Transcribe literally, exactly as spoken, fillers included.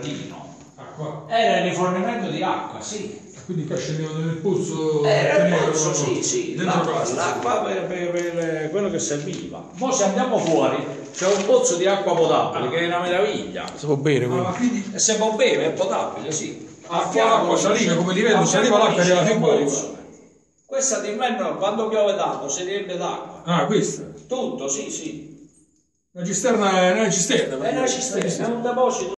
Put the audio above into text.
impiantino. Acqua. Era il rifornimento di acqua, sì. Quindi qua scendevano nel pozzo. Era il pozzo, sì, sì. L'acqua L'acqua per, per, per quello che serviva. Mo se andiamo fuori c'è un pozzo di acqua potabile che è una meraviglia. Si può bere, ah, quindi... E se può bere, è potabile, sì. Acqua, acqua saliva, come livello saliva l'acqua arriva fin fuori. Questa d'inverno quando piove tanto si riempie d'acqua. Ah, questa? Tutto, sì, sì. Una cisterna è una cisterna. È una cisterna, è un deposito.